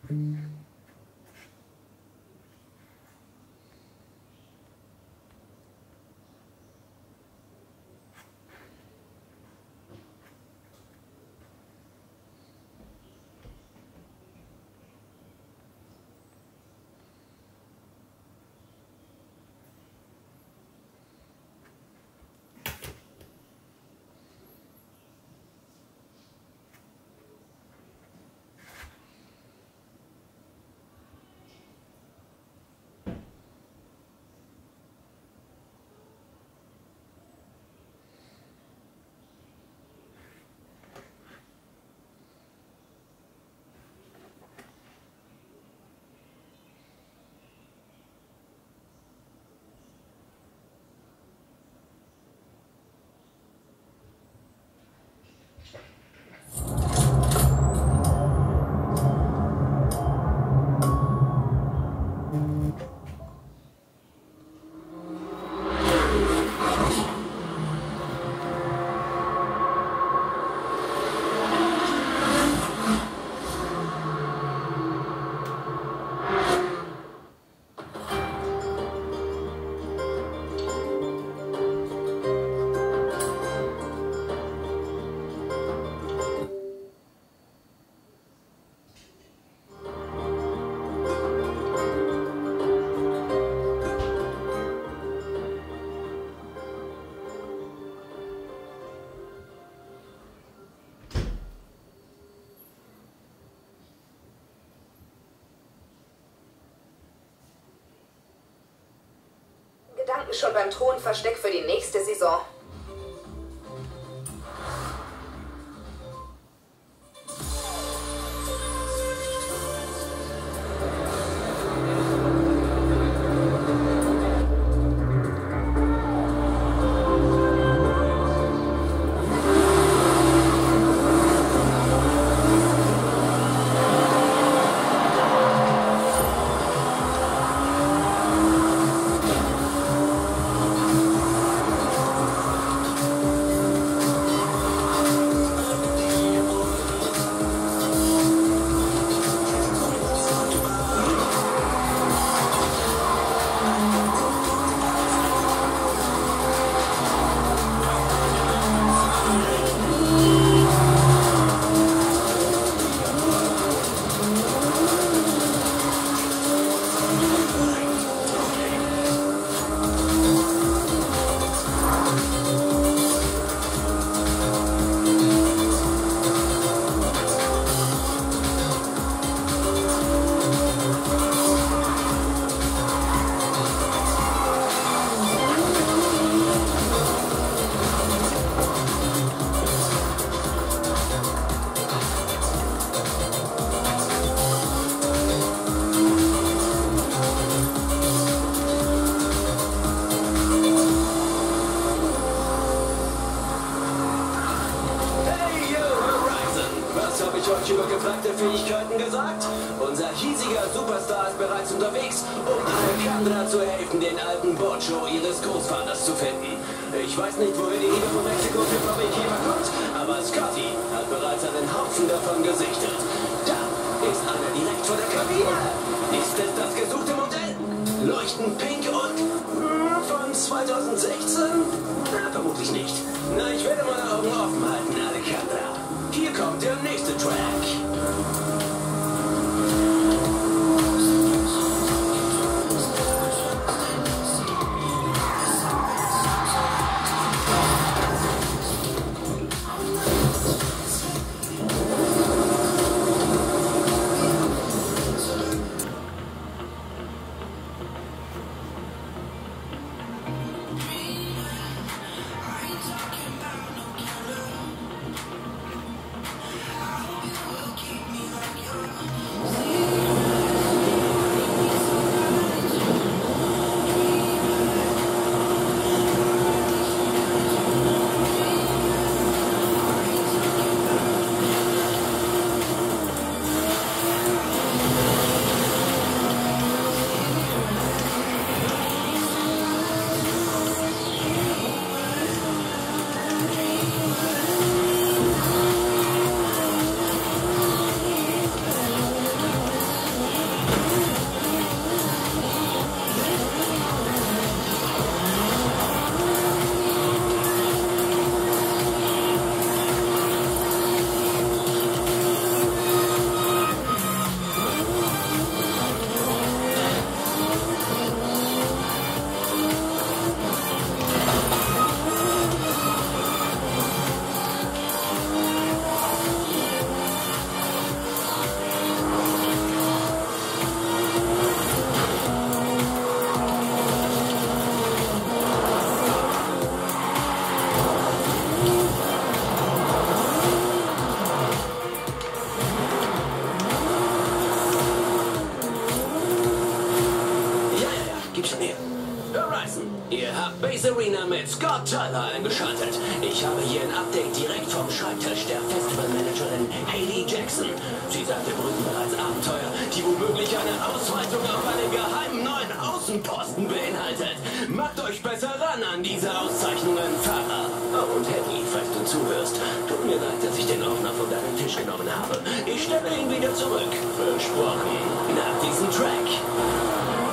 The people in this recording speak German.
Gedanken schon beim Thronversteck für die nächste Saison. Über gefragte Fähigkeiten gesagt? Unser hiesiger Superstar ist bereits unterwegs, um Alejandra zu helfen, den alten Bocho ihres Großvaters zu finden. Ich weiß nicht, woher die Liebe von Mexiko für Fabrikgeber kommt, aber Scotty hat bereits einen Haufen davon gesichtet. Da ist einer direkt vor der Kabine. Ist es das gesuchte Modell? Leuchtend pink und von 2016? Na, vermutlich nicht. Na, ich werde meine Augen offen halten, Alejandra. Hier kommt der nächste Track. Kamera eingeschaltet. Ich habe hier ein Update direkt vom Schreibtisch der Festivalmanagerin Hayley Jackson. Sie sagt, wir brüten bereits Abenteuer, die womöglich eine Ausweitung auf einen geheimen neuen Außenposten beinhaltet. Macht euch besser ran an diese Auszeichnungen, Fahrer. Oh, und Hayley, falls du zuhörst, tut mir leid, dass ich den Ordner von deinem Tisch genommen habe. Ich stelle ihn wieder zurück. Versprochen. Nach diesem Track.